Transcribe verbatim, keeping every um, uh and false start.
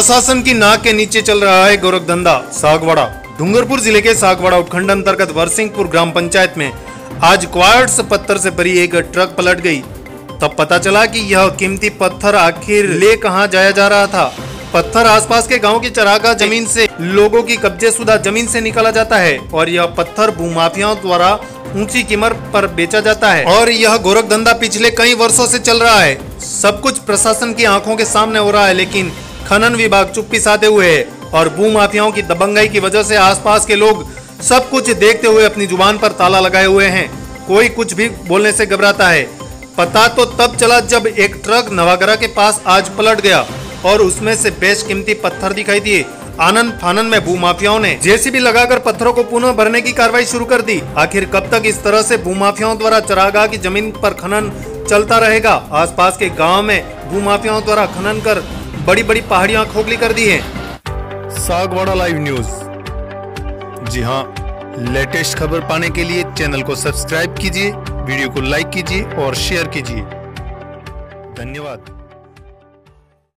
प्रशासन की नाक के नीचे चल रहा है गोरखधंधा। सागवाड़ा डूंगरपुर जिले के सागवाड़ा उपखंड अंतर्गत वरसिंहपुर ग्राम पंचायत में आज क्वार्ट्स पत्थर से भरी एक ट्रक पलट गई। तब पता चला कि यह कीमती पत्थर आखिर ले कहां जाया जा रहा था। पत्थर आसपास के गांव की चरागाह जमीन से लोगों की कब्जेशुदा जमीन से निकाला जाता है और यह पत्थर भूमाफियाओं द्वारा ऊंची कीमत पर बेचा जाता है और यह गोरखधंधा पिछले कई वर्षों से चल रहा है। सब कुछ प्रशासन की आंखों के सामने हो रहा है, लेकिन खनन विभाग चुप्पी साधे हुए है और भूमाफियाओं की दबंगाई की वजह से आसपास के लोग सब कुछ देखते हुए अपनी जुबान पर ताला लगाए हुए हैं। कोई कुछ भी बोलने से घबराता है। पता तो तब चला जब एक ट्रक नवागरा के पास आज पलट गया और उसमें से बेशकीमती पत्थर दिखाई दिए। आनंद फानन में भूमाफियाओं ने जेसीबी लगाकर पत्थरों को पुनः भरने की कार्रवाई शुरू कर दी। आखिर कब तक इस तरह से भूमाफियाओं द्वारा चरागाह की जमीन पर खनन चलता रहेगा? आसपास के गांव में भूमाफियाओं द्वारा खनन कर बड़ी बड़ी पहाड़ियां खोखली कर दी हैं। Sagwara live news. जी हाँ, लेटेस्ट खबर पाने के लिए चैनल को सब्सक्राइब कीजिए, वीडियो को लाइक कीजिए और शेयर कीजिए। धन्यवाद।